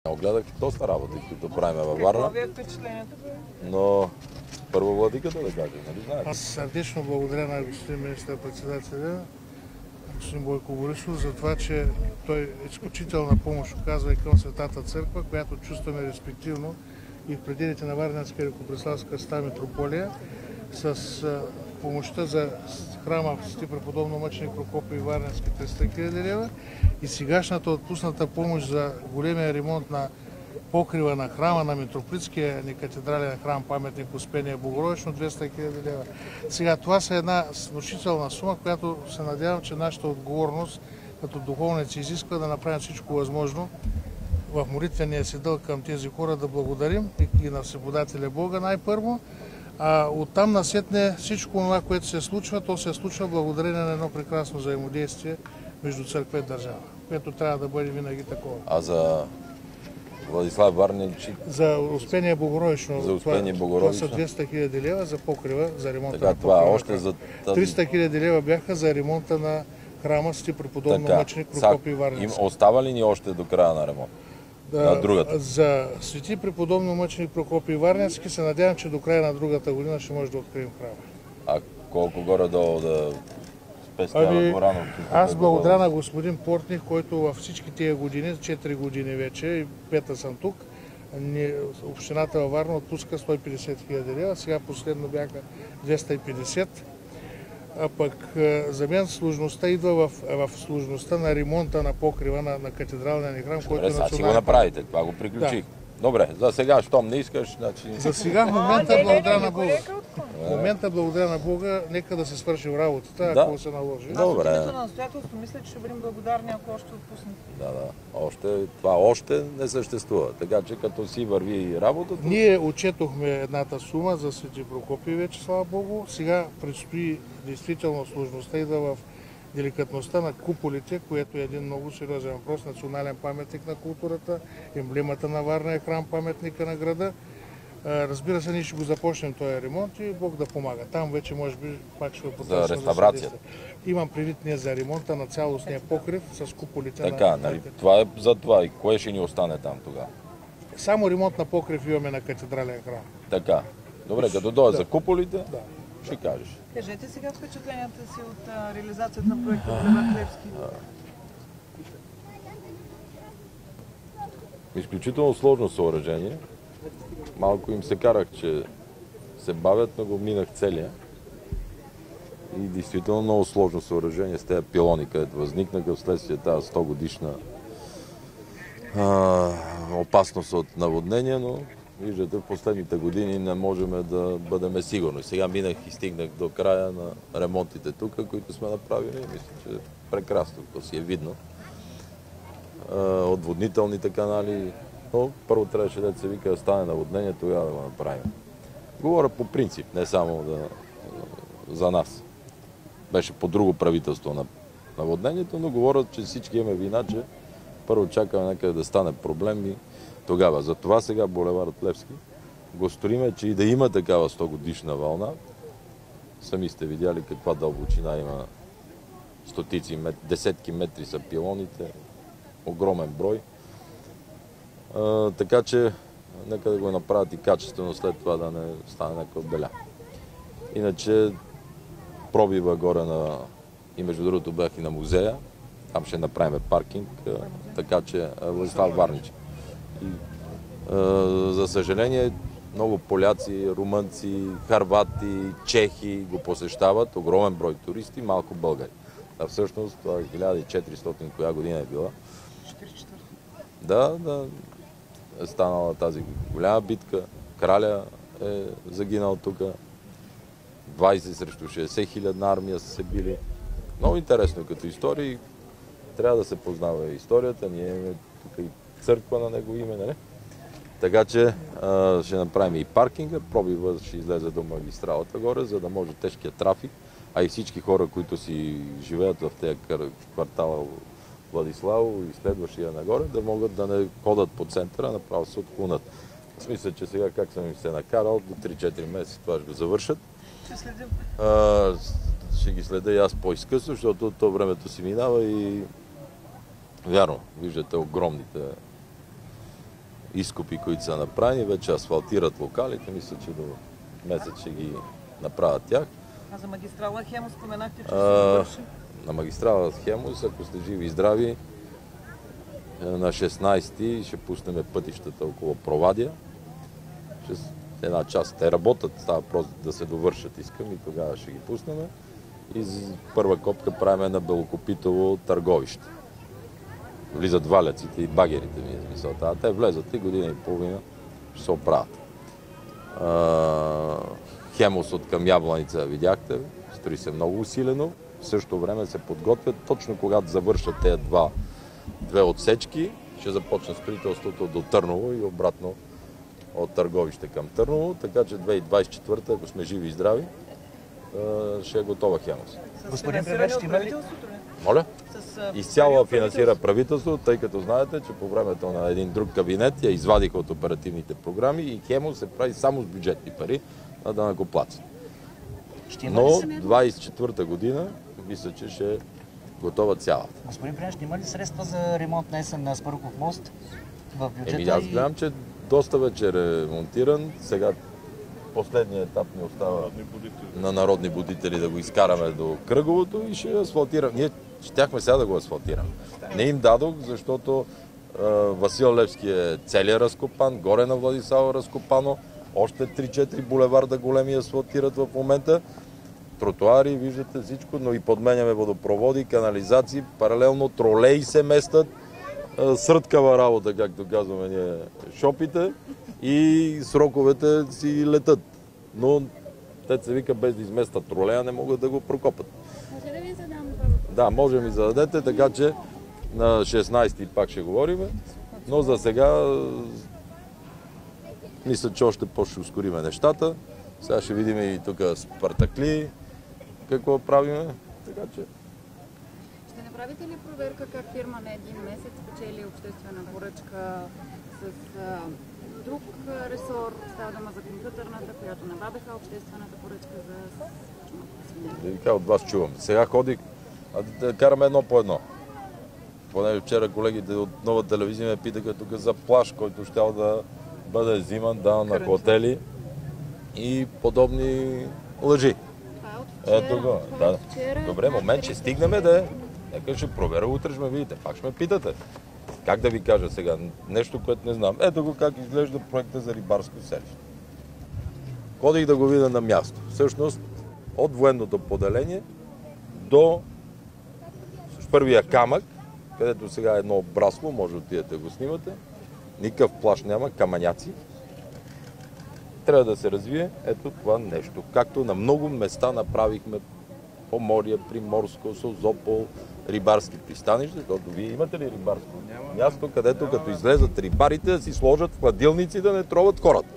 Гледах доста работи, които правим във Варна. Какво ви е впечатлението? Но първо владиката да кажа, нали знаете? Аз сърдечно благодаря на господин министър-председателя, господин Бойко Борисов, за това, че той изключителна помощ оказва и към Светата църква, която чувстваме респективно и в пределите на Варненска и Великопреславска Света митрополия, с помощта за храма в Свети преподобно мъченик Прокопий Варненски 300 000 лева и сегашната отпусната помощ за големия ремонт на покрива на храма на митрополитския ни катедрален храм паметник Успение Богородично 200 000 лева. Сега това са една внушителна сума, която се надявам, че нашата отговорност като духовници изисква да направим всичко възможно в молитвения си дълг към тези хора да благодарим и на Всеподателя Бога най-първо, а оттам насетне всичко това, което се случва, то се случва благодарение на едно прекрасно взаимодействие между църква и държава, което трябва да бъде винаги такова. А за Владислав Варненчик? За Успение Богородично. За Успение Богородично. Това са 200 000 лева за покрива, за ремонта така, на покрива. Това още за тази... 300 000 лева бяха за ремонта на храма Свети преподобно мъченик Прокопий Варненски. Остава ли ни още до края на ремонт? На другата? За Свети преподобно мъченик Прокопий Варненски се надявам, че до края на другата година ще може да открием храма. А колко горе-долу да спестява Горанов? Аз благодаря на господин Портних, който във всички тия години, 4 години вече, и пета съм тук, общината във Варна отпуска 150 000 лева, сега последно бяха 250. А пък за мен сложността идва в сложността на ремонта на покрива на катедралния ни храм, който е национален. Си го направите, това го приключих. Да. Добре, за сега, щом не искаш, значи... За сега в момента благодаря на Бога. В момента благодаря на Бога, нека да се свършим работата, ако се наложи. Добре. Аз от на настоятелство мисля, че ще бъдем благодарни, ако още отпуснете. Да. Това още не съществува. Така че като си върви работата... Ние отчетохме едната сума за Свети Прокопий вече, слава Богу. Сега предстои действително сложността идва в деликатността на куполите, което е един много сериозен въпрос, национален паметник на културата, емблемата на Варна е храм паметника на града. Разбира се, ние ще го започнем този ремонт и Бог да помага. Там вече може би пак ще поточно за реставрация. Имам предвид ние за ремонта на цялостния покрив с куполите така, нали, това е за това. И кое ще ни остане там тогава? Само ремонт на покрив имаме на катедрален храм. Така. Добре, като дойде за куполите, ще кажеш. Кажете сега впечатленията си от реализацията на проекта Булевард Левски. Изключително сложно съоръжение. Малко им се карах, че се бавят, но го минах целия. И действително много сложно съоръжение с тези пилони, където възникнаха вследствие тази 100 годишна опасност от наводнение, но виждате, в последните години не можем да бъдем сигурни. Сега минах и стигнах до края на ремонтите тук, които сме направили. Мисля, че прекрасно, то си е видно. Отводнителните канали. Но първо трябваше да се вика да стане наводнение, тогава да го направим. Говоря по принцип, не само за нас. Беше по друго правителство на наводнението, но говорят, че всички имаме вина, че първо чакаме някъде да стане проблем и тогава. Затова сега булевард Левски го строиме, че и да има такава 100 годишна вълна. Сами сте видяли каква дълбочина има, стотици, десетки метри са пилоните, огромен брой. Така че нека да го направят и качествено, след това да не стане някаква беля. Иначе пробива горе и между другото бях и на музея, там ще направим паркинг, така че Владислав Варненчик. За съжаление, много поляци, румънци, харвати, чехи го посещават, огромен брой туристи, малко българи. А всъщност това 1400 коя година е била. Да, е станала тази голяма битка. Краля е загинал тук. 20 срещу 60 хилядна армия са се били. Много интересно като история и трябва да се познава историята. Ние имаме тук и църква на него име, нали? Така че ще направим и паркинга, пробива ще излезе до магистралата горе, за да може тежкият трафик, а и всички хора, които си живеят в тези квартала Владиславо и следващия нагоре, да могат да не ходят по центъра, направо се отклонят. Аз мисля, че сега как съм им се накарал, до 3-4 месеца това ще го завършат. Ще следим. Ще ги следя и аз по-изкъсно, защото то времето си минава и вярно, виждате огромните изкопи, които са направени, вече асфалтират локалите. Мисля, че до месец ще ги направят тях. А за магистрала Хемус споменахте, че ще се довърши? На магистрала Хемус, ако сте живи и здрави, на 16-ти ще пуснем пътищата около Провадия. Една част те работят, става просто да се довършат, искам, и тогава ще ги пуснем. И първа копка правим на Белокопитово Търговище. Влизат валяците и багерите, ми е смисълта. А те влезат и година и половина ще се оправят. Хемус от към Ябланица видяхте, строи се много усилено. В същото време се подготвят, точно когато завършат тези две отсечки, ще започне строителството до Търново и обратно от Търговище към Търново, така че 2024, ако сме живи и здрави, ще е готова Хемус. С финансиране от правителството ли? Моля? С Изцяло финансира правителството, тъй като знаете, че по времето на един друг кабинет я извадиха от оперативните програми и Хемус се прави само с бюджетни пари на данъкоплатци. Но 24-та година мисля, че ще е готова цялата. Господин Брянч, има ли средства за ремонт на есен на Аспарухов мост в бюджета? Аз гледам, че доста вече е ремонтиран. Сега последният етап ни остава на народни будители да го изкараме до Кръговото и ще асфалтираме. Ние щяхме сега да го асфалтираме. Не им дадох, защото Васил Левски е целият разкопан, горе на Владислава разкопано, още 3-4 булеварда големи асфалтират в момента. Тротуари, виждате всичко, но и подменяме водопроводи, канализации, паралелно тролеи се местят, сръткава работа, както казваме ние, шопите, и сроковете си летат. Но те се вика, без да изместят тролея, не могат да го прокопат. Може да ви задам въпрос? Да, може да ми зададете, така че на 16-ти пак ще говорим, но за сега мисля, че още по-ще ускориме нещата. Сега ще видим и тук Спартакли, какво правиме, така че... Ще направите ли проверка как фирма на един месец спечели обществена поръчка с друг ресор? Става дума за компютърната, която набавиха обществената поръчка за свинете. От вас чувам. Сега ходих, да караме едно по едно. Поне вчера колегите от Нова телевизия ме питаха тук за плаж, който щял да бъде взиман на хотели и подобни лъжи. Ето го. Да. Добре, момент, ще стигнем да е. Нека ще проверя, утре ще ме видите. Пак ще ме питате. Как да ви кажа сега? Нещо, което не знам. Ето го как изглежда проекта за рибарско селище. Ходих да го видя на място. Всъщност, от военното поделение до първия камък, където сега е едно обрасло, може да отидете да го снимате. Никакъв плаж няма, камъняци. Трябва да се развие ето това нещо. Както на много места направихме Поморие, Приморско, Созопол, рибарски пристанища, защото вие имате ли рибарско място, където като излезат рибарите да си сложат в хладилници да не троват хората.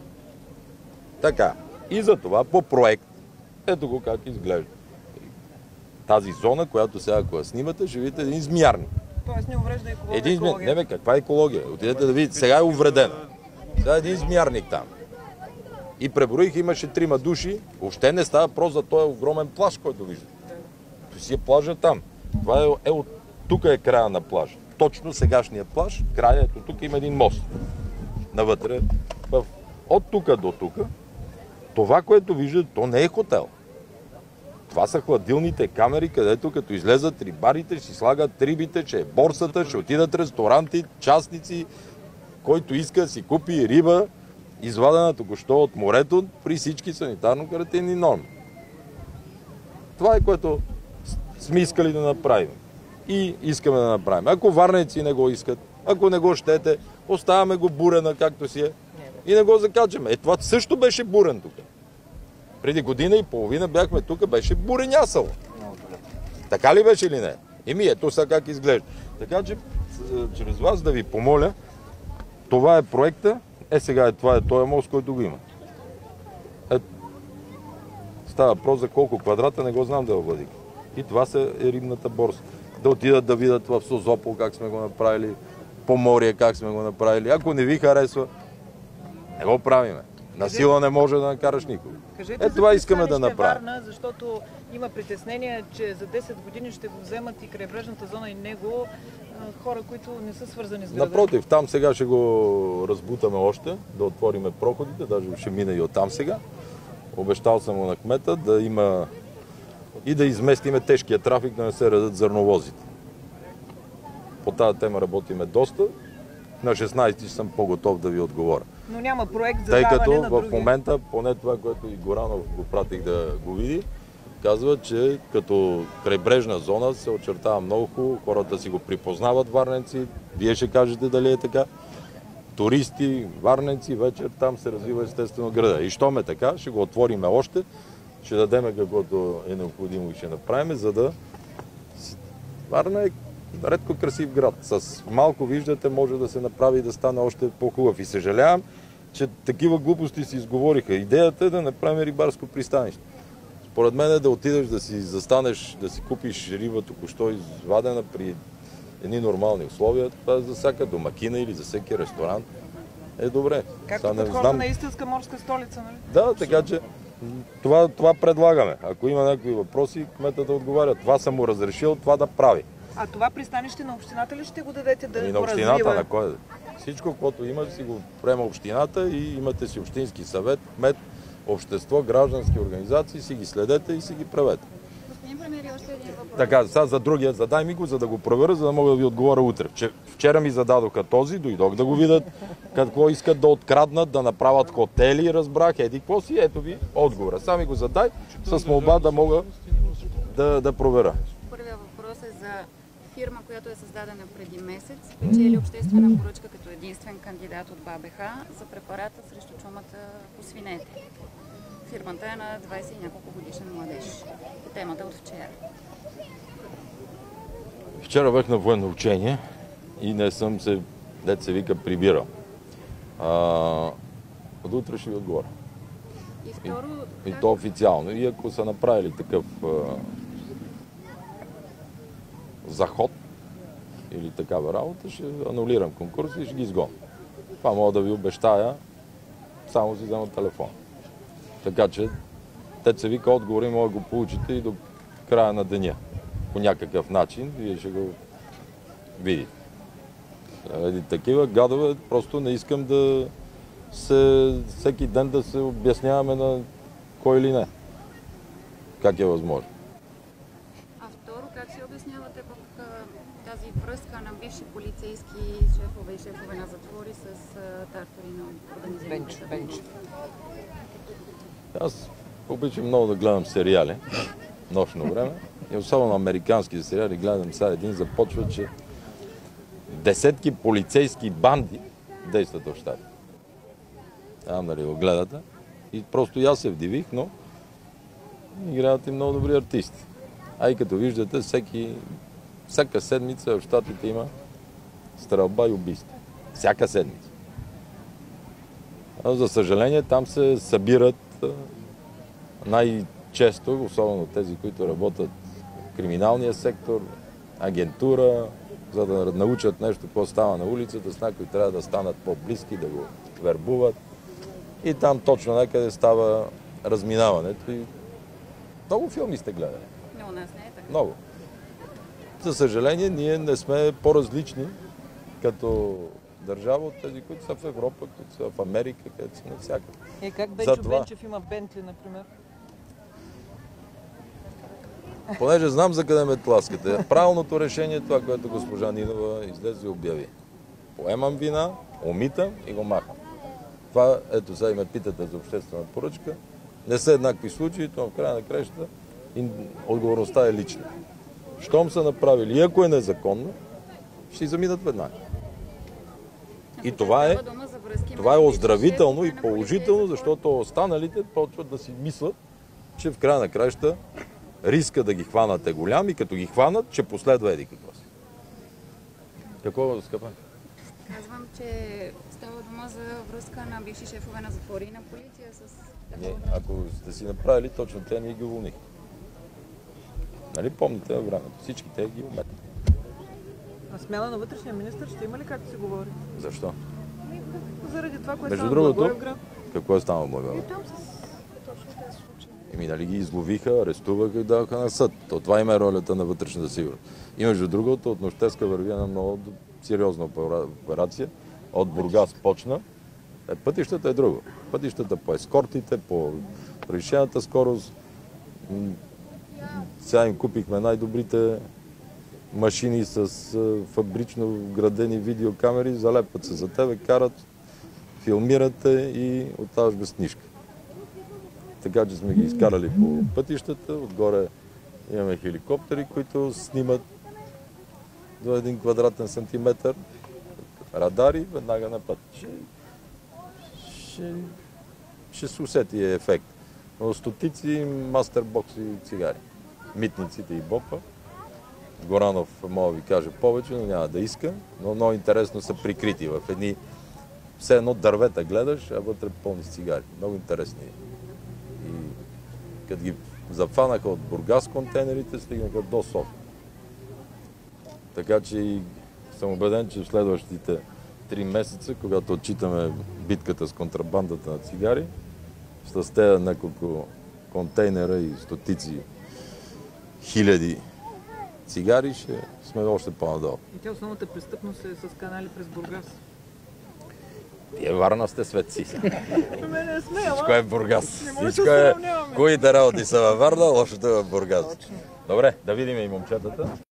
Така. И за това по проект, ето го как изглежда. Тази зона, която сега ако я снимате, ще видите един змиярник. Тоест не уврежда екология. Не бе, каква екология? Отидете да видите, сега е увредена. Сега е един змиярник там. И преброих, имаше 3 души. Въобще не става просто за този огромен плаж, който виждате. То си е плажа там. Това е от тук е края на плажа. Точно сегашния плаж, края, ето тук има един мост. Навътре. От тук до тук, това, което виждате, то не е хотел. Това са хладилните камери, където като излезат рибарите, ще си слагат рибите, че е борсата, ще отидат ресторанти, частници, който иска да си купи риба, извадена току-що от морето при всички санитарно-карантинни норми. Това е което сме искали да направим. И искаме да направим. Ако варнеци не го искат, ако не го щете, оставяме го бурена както си е и не го закачаме. Това също беше бурен тук. Преди година и половина бяхме тук, беше буренясало. Така ли беше или не? Ето сега как изглежда. Така че, чрез вас да ви помоля, това е проекта. Сега това е този мост, който го има. Става въпрос за колко квадрата, не го знам да владика. И това е рибната борса. Да отидат да видят в Созопол как сме го направили, Поморие как сме го направили. Ако не ви харесва, не го правиме. Насила не може да накараш никого. Това искаме да направим. Варна, защото има притеснение, че за 10 години ще го вземат и крайбрежната зона и него хора, които не са свързани с града? Напротив, там сега ще го разбутаме още, да отвориме проходите, даже ще мине и оттам сега. Обещал съм му на кмета да има и да изместиме тежкия трафик, да не се редат зърновозите. По тази тема работиме доста. На 16 съм по-готов да ви отговоря. Но няма проект за Тъй даване като на в други... момента, поне това, което и Горанов го пратих да го види, казва, че като крайбрежна зона се очертава много хубаво, хората си го припознават варненци, вие ще кажете дали е така. Туристи, варненци, вечер там се развива естествено града. И щом е така, ще го отвориме още, ще дадем каквото е необходимо и ще направим, за да... Варна е редко красив град. С малко, виждате, може да се направи и да стане още по-хубав. И съжалявам, че такива глупости си изговориха. Идеята е да направим рибарско пристанище. Според мен е да отидеш да си застанеш, да си купиш риба току-що извадена при едни нормални условия. Това е за всяка домакина или за всеки ресторант. Е добре. Както подхожда на истинска морска столица, нали? Да, така че това предлагаме. Ако има някакви въпроси, кмета да отговаря. Това съм му разрешил, това да прави. А това пристанище на общината ли ще го дадете да И го на общината, развива? на кой? Всичко, което има, си го приема общината и имате си общински съвет, кмет, общество, граждански организации, си ги следете и си ги правете. Господин премиер, още един въпрос. Така, сега за другия, задай ми го, за да го проверя, за да мога да ви отговоря утре. Вчера ми зададоха този, дойдох да го видят, какво искат да откраднат, да направят хотели, разбрах, еди какво си, ето ви отговора. Сами го задай, с молба да мога да проверя. Първият въпрос е за фирма, която е създадена преди месец, спечели обществена поръчка като единствен кандидат от БАБХ за препарата срещу чумата по свинете. Фирмата е на 20 и няколко годишен младеж. По темата от вчера. Вчера бях на военно учение и не съм се, дет се вика, прибирал. От утре ще ви отговоря. И второ, И то официално. И ако са направили такъв заход или такава работа, ще анулирам конкурса и ще ги изгоня. Това мога да ви обещая, само си взема телефон. Така че, те се вика отговори, може да го получите и до края на деня. По някакъв начин, вие ще го видите. Такива гадове, просто не искам да всеки ден да се обясняваме на кой или не. Как е възможно? а второ, как си обяснявате пък тази връзка на бивши полицейски шефове и шефове на затвори с тартори на организираната престъпност? Аз обичам много да гледам сериали, нощно време. И особено американски сериали гледам сега един, започва, че десетки полицейски банди действат в щата. Знам дали го гледате. И просто аз се вдивих, но играят и много добри артисти. А и като виждате, всяка седмица в щатите има стрелба и убийство. Всяка седмица. А за съжаление, там се събират най-често, особено тези, които работят в криминалния сектор, агентура, за да научат нещо, какво става на улицата, с някои трябва да станат по-близки, да го вербуват. И там точно някъде става разминаването. И много филми сте гледали. Но у нас не е така. Много. За съжаление, ние не сме по-различни като държава от тези, които са в Европа, които са в Америка, където са навсякъде. Как Бенчо Затова. Бенчев има Бентли, например? Понеже знам за къде ме тласкате. Правилното решение е това, което госпожа Нинова излезе и обяви. Поемам вина, умитам и го махам. Това, ето сега и ме питате за обществена поръчка. Не са еднакви случаи, но в края на кращата отговорността е лична. Щом са направили, и ако е незаконно, ще си заминат веднага. И това е оздравително и положително, защото останалите почват да си мислят, че в края на краща риска да ги хванат е голям и като ги хванат, ще последва еди какво си. Какво, скъпа? Казвам, че става дума за връзка на бивши шефове на затвори и на полиция с... Не, ако сте си направили, точно те ние ги уволнихме. Нали помните във времето? Всички те ги уметят. А смяна на вътрешния министър ще има ли, както се говори? Защо? Заради това, което Между става в другото, Благоевград. какво е станало в Благоевград? Там с точно тези случаи. Нали ги изловиха, арестуваха и даваха на съд. То това има ролята на вътрешната сигурност. И между другото, от нощеска върви една много сериозна операция. От Бургас почна. Пътищата е друго. Пътищата по ескортите, по превишената скорост. Сега им купихме най-добрите машини с фабрично вградени видеокамери, залепват се за тебе, карат, филмирате и оставаш без книжка. Така че сме ги изкарали по пътищата, отгоре имаме хеликоптери, които снимат до 1 квадратен сантиметър, радари, веднага на път. Ще се усети ефект. Но стотици мастербокси и цигари. Митниците и БОПа. Горанов мога да ви каже повече, но няма да иска. Но много интересно са прикрити в едни... Все едно дървета гледаш, а вътре пълни с цигари. Много интересни. И като ги зафанаха от Бургас контейнерите, стигнаха до София. Така че и съм убеден, че в следващите 3 месеца, когато отчитаме битката с контрабандата на цигари, с тези няколко контейнера и стотици хиляди цигари, ще сме още по-надолу. И тя основната престъпност е с канали през Бургас. Вие Варна сте светци. Мене не сме, Всичко е в Бургас. Всичко да е... сравняваме. Които работи са във Варна, лошото е в Бургас. Добре, да видим и момчетата.